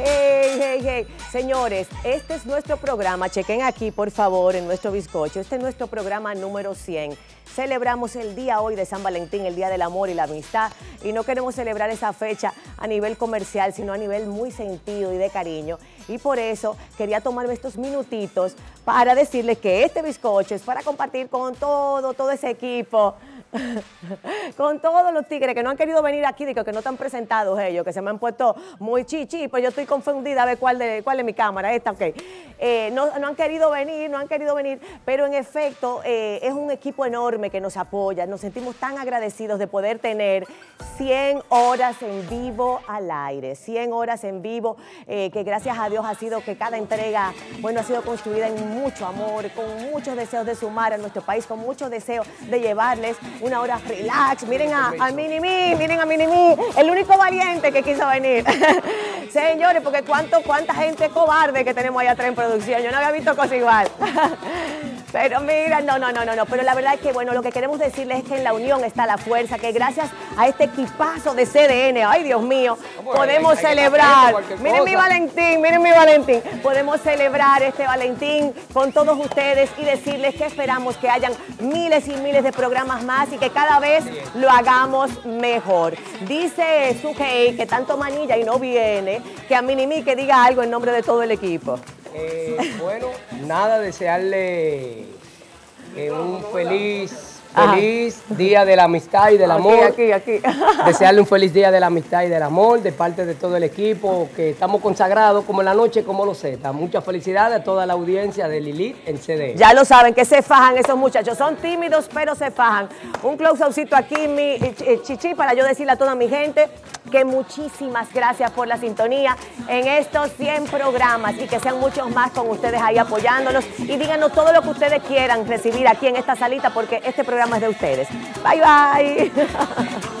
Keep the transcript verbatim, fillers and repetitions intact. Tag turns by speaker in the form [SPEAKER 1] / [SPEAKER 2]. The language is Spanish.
[SPEAKER 1] Hey, hey, hey. Señores, este es nuestro programa. Chequen aquí, por favor, en nuestro bizcocho. Este es nuestro programa número cien. Celebramos el día hoy de San Valentín, el Día del Amor y la Amistad. Y no queremos celebrar esa fecha a nivel comercial, sino a nivel muy sentido y de cariño. Y por eso quería tomarme estos minutitos para decirles que este bizcocho es para compartir con todo, todo ese equipo. Con todos los tigres que no han querido venir aquí, digo, que no están presentados ellos, que se me han puesto muy chichi, pues yo estoy confundida a ver cuál de, cuál es mi cámara, esta, ok. Eh, no, no han querido venir, no han querido venir, pero en efecto eh, es un equipo enorme que nos apoya, nos sentimos tan agradecidos de poder tener cien horas en vivo al aire, cien horas en vivo, eh, que gracias a Dios ha sido que cada entrega, bueno, ha sido construida en mucho amor, con muchos deseos de sumar a nuestro país, con mucho deseo de llevarles una hora relax. Miren a, a Minimi, miren a Minimi, el único valiente que quiso venir. Señores, porque cuánto, cuánta gente cobarde que tenemos allá atrás en producción. Yo no había visto cosa igual. Pero mira, no, no, no, no, no. Pero la verdad es que, bueno, lo que queremos decirles es que en la unión está la fuerza, que gracias a este equipazo de C D N, ay Dios mío, bueno, podemos hay, hay celebrar. Miren mi Valentín, miren mi Valentín. Podemos celebrar este Valentín con todos ustedes y decirles que esperamos que hayan miles y miles de programas más y que cada vez lo hagamos mejor. Dice Sujei que tanto manilla y no viene, que a Minimi que diga algo en nombre de todo el equipo.
[SPEAKER 2] Eh, bueno, nada, desearle eh, un feliz, feliz Ajá. Día de la Amistad y del
[SPEAKER 1] aquí,
[SPEAKER 2] Amor.
[SPEAKER 1] Aquí, aquí.
[SPEAKER 2] Desearle un feliz Día de la Amistad y del Amor de parte de todo el equipo, que estamos consagrados como en la noche, como los Z. Muchas felicidades a toda la audiencia de Lilith en C D.
[SPEAKER 1] Ya lo saben, que se fajan esos muchachos. Son tímidos, pero se fajan. Un close-upcito aquí, mi chichi, para yo decirle a toda mi gente que muchísimas gracias por la sintonía en estos cien programas y que sean muchos más con ustedes ahí apoyándonos. Y díganos todo lo que ustedes quieran recibir aquí en esta salita, porque este programa es de ustedes. Bye, bye.